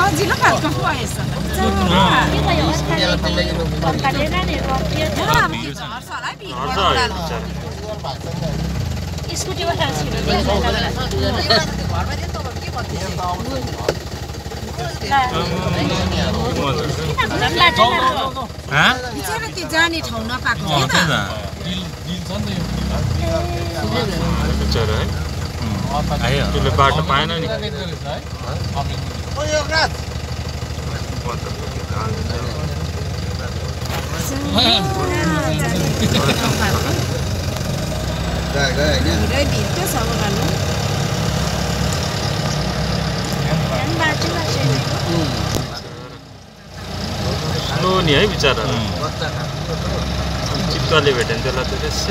सजिलो खालको पो यसो बिचरा त्यो जाने ठाउँ नपाएको के त बिचरा है आयो त्यसले बाटो पाएन नि स्लो नि है बिचरा चित्तले भेट्यो भने त्यसलाई त त्यसै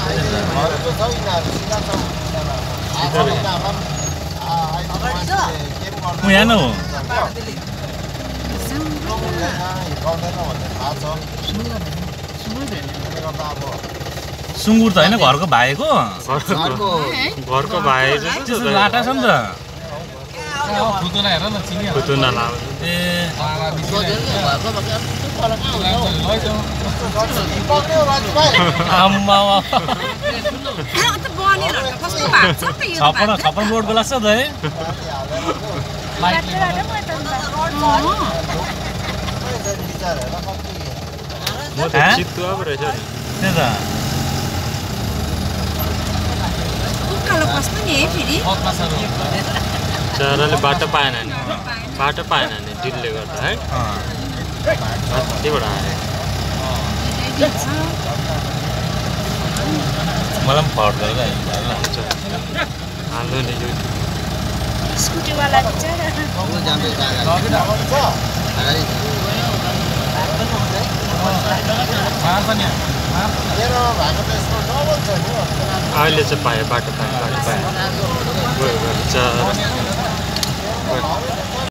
यहाँ न हो सुँगुर त होइन घरको भाइको घरको भाइ त्यस्तो लाटा छ नि त खुतुना लाउँछ ए आम्मा छप्पन रोडको लाग्छ त है म त चित्तुवा पो रहेछ नि त्यही त चराले बाटो पाएन नि बाटो पाएन नि ढिलले गर्दा है त्यहीबाट आयो मलाई पनि पर्दैन हाल्नु नि यो स्कुटीवाला बिचरा अहिले चाहिँ पायो बाटो पायो गयो गयो